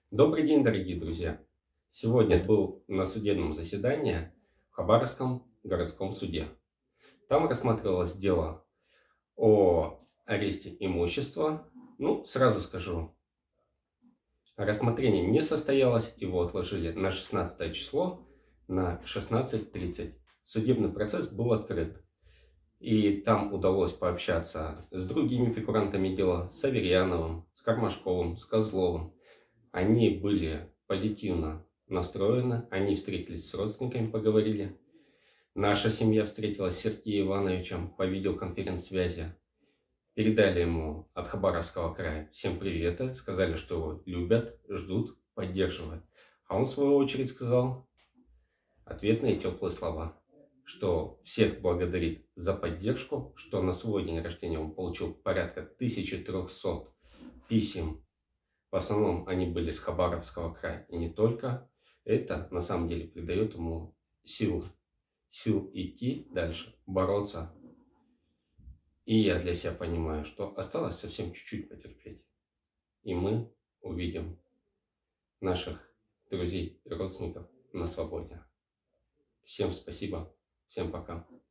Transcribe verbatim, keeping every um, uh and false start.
Добрый день, дорогие друзья! Сегодня был на судебном заседании в Хабаровском городском суде. Там рассматривалось дело о аресте имущества. Ну, сразу скажу, рассмотрение не состоялось, его отложили на шестнадцатое число, на шестнадцать тридцать. Судебный процесс был открыт. И там удалось пообщаться с другими фигурантами дела, с Аверьяновым, с Кармашковым, с Козловым. Они были позитивно настроены, они встретились с родственниками, поговорили. Наша семья встретилась с Сергеем Ивановичем по видеоконференц-связи. Передали ему от Хабаровского края всем приветы, сказали, что его любят, ждут, поддерживают. А он в свою очередь сказал ответные теплые слова, что всех благодарит за поддержку, что на свой день рождения он получил порядка тысячи трёхсот писем. В основном они были с Хабаровского края, и не только. Это на самом деле придает ему сил, сил идти дальше, бороться. И я для себя понимаю, что осталось совсем чуть-чуть потерпеть. И мы увидим наших друзей и родственников на свободе. Всем спасибо, всем пока.